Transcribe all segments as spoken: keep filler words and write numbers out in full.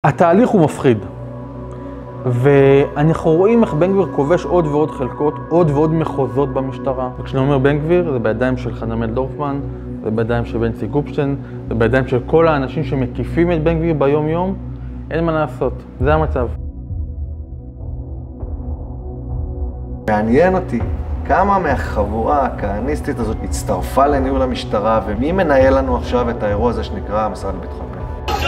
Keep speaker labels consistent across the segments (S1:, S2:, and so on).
S1: התהליך הוא מפחיד. ואנחנו רואים איך בן גביר כובש עוד ועוד חלקות, עוד ועוד מחוזות במשטרה. וכשאני אומר בן גביר, זה בידיים של חנמאל דורפמן, זה בידיים של בנצי גופשטיין, זה בידיים של כל האנשים שמקיפים את בן גביר ביום-יום. אין מה לעשות, זה המצב.
S2: מעניין אותי כמה מהחבורה הכהניסטית הזאת הצטרפה לניהול המשטרה, ומי מנהל לנו עכשיו את האירוע הזה שנקרא המשרד לביטחון פנים.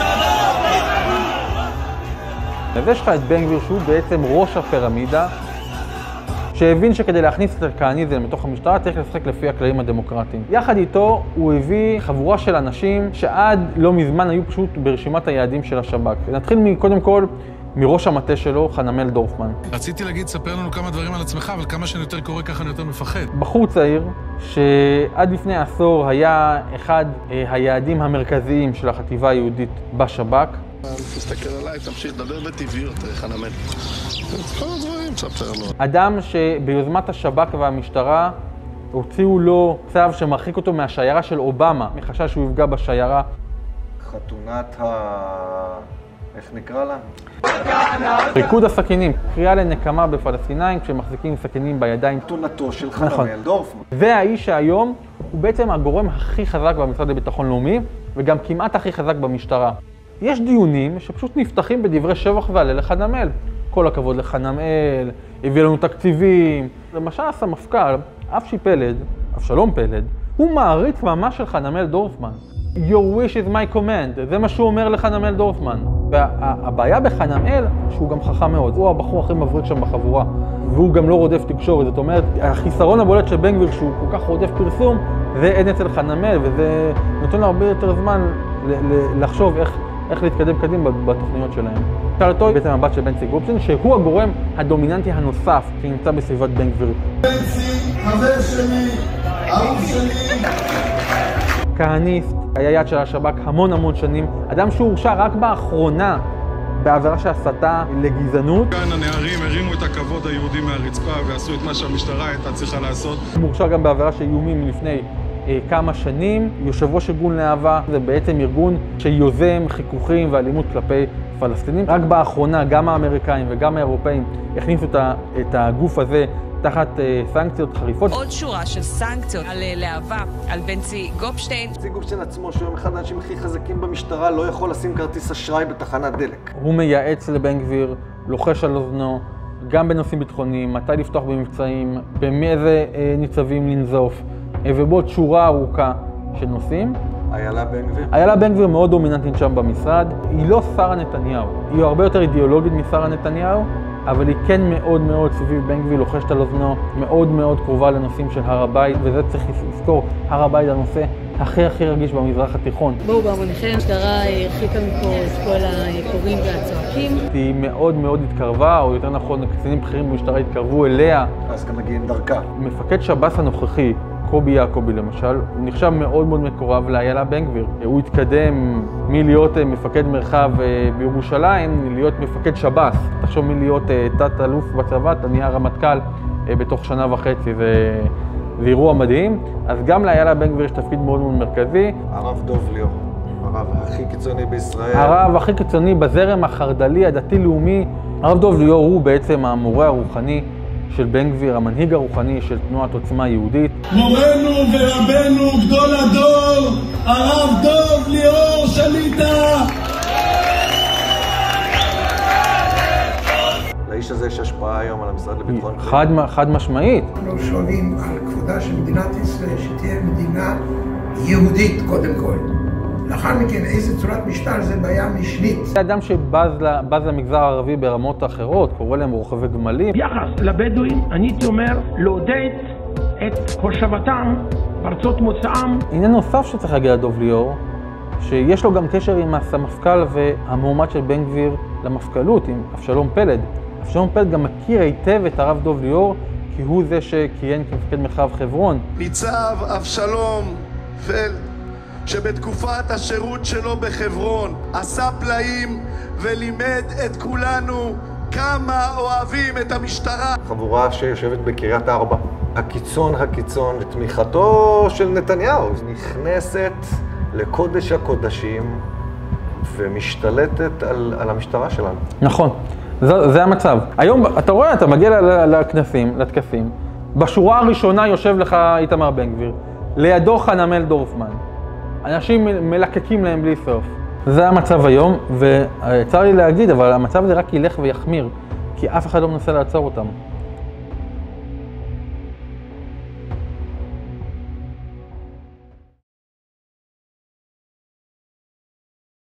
S1: אז יש לך את בן גביר שהוא בעצם ראש הפירמידה, שהבין שכדי להכניס את הכהניזם לתוך המשטרה צריך לשחק לפי הכללים הדמוקרטיים. יחד איתו הוא הביא חבורה של אנשים שעד לא מזמן היו פשוט ברשימת היעדים של השב"כ. נתחיל קודם כל מראש המטה שלו, חנמאל דורפמן.
S3: רציתי להגיד, ספר לנו כמה דברים על עצמך, אבל כמה שאני יותר קורא ככה אני יותר מפחד.
S1: בחור צעיר שעד לפני עשור היה אחד היעדים המרכזיים של החטיבה היהודית בשב"כ.
S3: תסתכל עליי, תמשיך לדבר בטבעיות, חנמאל. כל הדברים, ספר לנו.
S1: אדם שביוזמת השב"כ והמשטרה הוציאו לו צו שמרחיק אותו מהשיירה של אובמה, מחשש שהוא יפגע בשיירה.
S2: חתונת ה... איך נקרא לה?
S1: ריקוד הסכינים, קריאה לנקמה בפלסטינאים כשמחזיקים סכינים בידיים.
S2: חתונתו של חנמאל דורפמן.
S1: זה האיש שהיום הוא בעצם הגורם הכי חזק במשרד לביטחון לאומי, וגם כמעט הכי חזק במשטרה. יש דיונים שפשוט נפתחים בדברי שבח והלל לחנמאל. כל הכבוד לחנמאל, הביא לנו תקציבים. למשל הסמפכ"ל, אבשי פלד, אבשלום פלד, הוא מעריץ ממש של חנמאל דורפמן. Your wish is my command, זה מה שהוא אומר לחנמאל דורפמן. והבעיה בחנמאל שהוא גם חכם מאוד, הוא הבחור הכי מבריק שם בחבורה, והוא גם לא רודף תקשורת. זאת אומרת, החיסרון הבולט של בן גביר שהוא כל כך רודף פרסום, זה אין אצל חנמאל, וזה נותן לו הרבה יותר זמן לחשוב איך, איך להתקדם קדימה בתוכניות שלהם. שאלתו בעצם הבת של בנצי גופשטיין, שהוא הגורם הדומיננטי הנוסף שנמצא בסביבת בן גביר.
S4: בנצי, חבר שלי, אהוב שלי.
S1: כהניסט, היה יד של השב"כ המון המון שנים, אדם שהורשע רק באחרונה בעבירה של הסתה לגזענות.
S3: כאן הנערים הרימו את הכבוד היהודי מהרצפה ועשו את מה שהמשטרה הייתה צריכה לעשות.
S1: הוא הורשע גם בעבירה של איומים מלפני אה, כמה שנים. יושב ראש ארגון להבה, זה בעצם ארגון שיוזם חיכוכים ואלימות כלפי פלסטינים. רק באחרונה גם האמריקאים וגם האירופאים הכניסו את הגוף הזה תחת uh, סנקציות חריפות.
S5: עוד שורה של סנקציות על uh, להבה, על בנצי גופשטיין.
S2: בנצי גופשטיין עצמו, שהוא אחד האנשים הכי חזקים במשטרה, לא יכול לשים כרטיס אשראי בתחנת דלק.
S1: הוא מייעץ לבן גביר, לוחש על אוזנו, גם בנושאים ביטחוניים, מתי לפתוח במבצעים, במאיזה uh, ניצבים לנזוף, uh, ובעוד שורה ארוכה של נושאים.
S2: איילה בן גביר?
S1: איילה בן גביר מאוד דומיננטית שם במשרד. היא לא שרה נתניהו, היא הרבה יותר אידיאולוגית משרה נתניהו, אבל היא כן מאוד מאוד סביב בן גביר, לוחשת על אוזנו, מאוד מאוד קרובה לנושאים של הר הבית, וזה צריך לזכור, הר הבית הנושא הכי הכי רגיש במזרח התיכון.
S6: בואו בהמוניכם, המשטרה הרחיקה מפה את כל הקוראים והצועקים.
S1: היא מאוד מאוד התקרבה, או יותר נכון, קצינים בכירים במשטרה התקרבו אליה.
S2: אז גם מגיעים דרכה.
S1: מפקד שב"ס הנוכחי, קובי יעקובי למשל, הוא נחשב מאוד מאוד מקורב לאיילה בן גביר. הוא התקדם מלהיות מפקד מרחב בירושלים, להיות מפקד שב"ס. תחשוב מלהיות תת אלוף בצבא, אתה נהיה רמטכ"ל בתוך שנה וחצי. זה, זה אירוע מדהים. אז גם לאיילה בן גביר יש תפקיד מאוד מאוד מרכזי.
S2: הרב דוב ליאור, הרב הכי קיצוני בישראל.
S1: הרב הכי קיצוני בזרם החרד"לי, הדתי-לאומי. הרב דוב ליאור הוא בעצם המורה הרוחני של בן גביר, המנהיג הרוחני של תנועת עוצמה יהודית.
S4: מורנו ורבנו גדול הדור, הרב דוב ליאור שליט"א.
S2: לאיש הזה יש השפעה היום על המשרד לביטחון פנים.
S1: חד, חד משמעית.
S7: אנחנו שואלים על כבודה של מדינת ישראל, שתהיה מדינה יהודית קודם כל. לאחר מכן, איזה צורת משטר זה בעיה משנית.
S1: זה אדם שבז למגזר הערבי ברמות אחרות, קורא להם רוכבי גמלים.
S8: ביחס לבדואים, אני הייתי אומר, לעודד את הושבתם בארצות מוצאם.
S1: עניין נוסף שצריך להגיד לדוב ליאור, שיש לו גם קשר עם הסמפכ"ל והמועמד של בן גביר למפכ"לות, עם אבשלום פלד. אבשלום פלד גם מכיר היטב את הרב דוב ליאור, כי הוא זה שכיהן כמפקד מרחב חברון.
S3: ניצב אבשלום פלד, שבתקופת השירות שלו בחברון עשה פלאים ולימד את כולנו כמה אוהבים את המשטרה.
S2: חבורה שיושבת בקריית ארבע. הקיצון הקיצון לתמיכתו של נתניהו נכנסת לקודש הקודשים ומשתלטת על, על המשטרה שלנו.
S1: נכון, זה, זה המצב. היום, אתה רואה, אתה מגיע לכנסים, לתקפים, בשורה הראשונה יושב לך איתמר בן גביר, לידו חנמאל דורפמן. אנשים מלקקים להם בלי סוף. זה המצב היום, וצר לי להגיד, אבל המצב הזה רק ילך ויחמיר, כי אף אחד לא מנסה לעצור אותם.